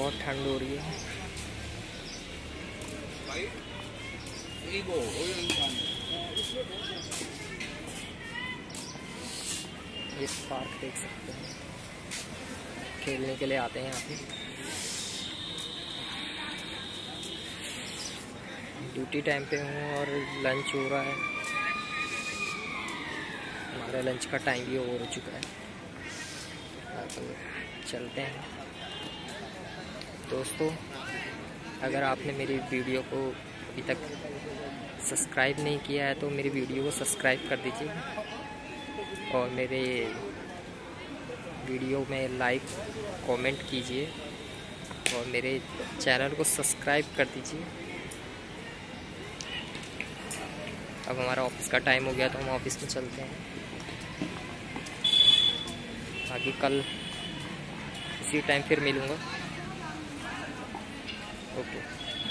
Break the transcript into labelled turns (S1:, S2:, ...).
S1: बहुत ठंड हो रही है। ये पार्क देख सकते हैं, खेलने के लिए आते हैं यहाँ पे। ड्यूटी टाइम पे हूँ और लंच हो रहा है। हमारा लंच का टाइम भी हो चुका है, तो चलते हैं। दोस्तों, अगर आपने मेरी वीडियो को अभी तक सब्सक्राइब नहीं किया है तो मेरी वीडियो को सब्सक्राइब कर दीजिए और मेरे वीडियो में लाइक कमेंट कीजिए और मेरे चैनल को सब्सक्राइब कर दीजिए। अब हमारा ऑफिस का टाइम हो गया तो हम ऑफिस में चलते हैं। बाकी कल इसी टाइम फिर मिलूँगा। ओके।